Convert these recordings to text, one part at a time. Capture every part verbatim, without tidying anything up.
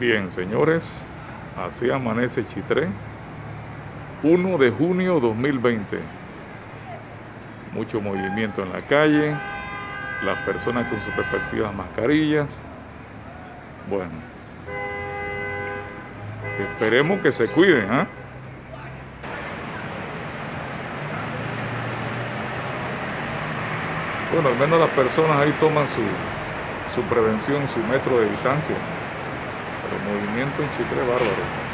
Bien, señores, así amanece Chitré, primero de junio dos mil veinte. Mucho movimiento en la calle, las personas con sus respectivas mascarillas. Bueno, esperemos que se cuiden, ¿eh? Bueno, al menos las personas ahí toman su, su prevención, su metro de distancia. Pero movimiento en Chitré bárbaro.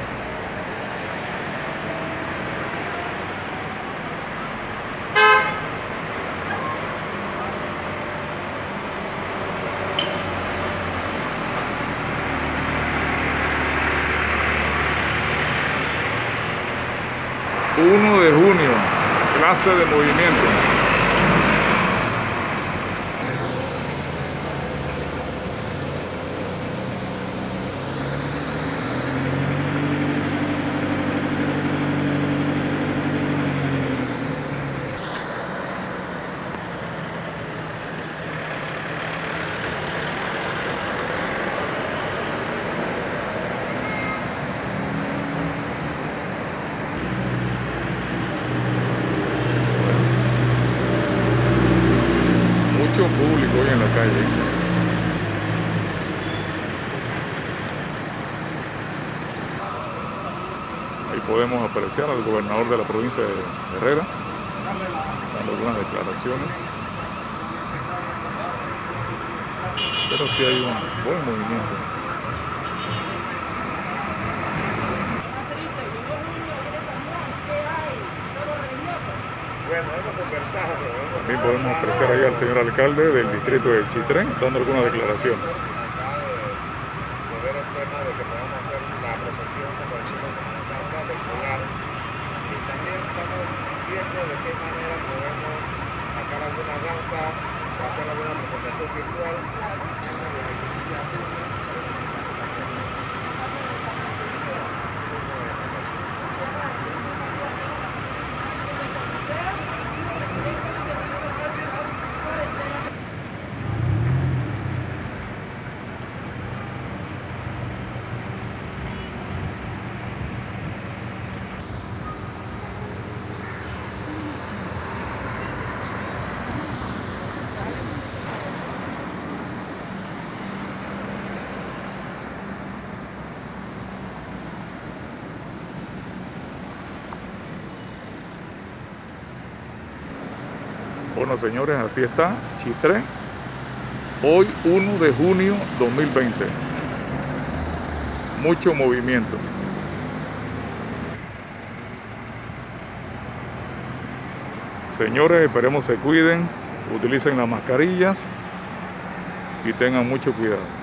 primero de junio, clase de movimiento. Público hoy en la calle. Ahí podemos apreciar al gobernador de la provincia de Herrera dando algunas declaraciones, pero sí hay un buen movimiento. También podemos apreciar ahí al señor alcalde del distrito de Chitré dando algunas declaraciones. Y también estamos viendo de qué manera podemos sacar alguna danza o hacer alguna presentación virtual. Bueno, señores, así está Chitré, hoy primero de junio dos mil veinte. Mucho movimiento. Señores, esperemos se cuiden, utilicen las mascarillas y tengan mucho cuidado.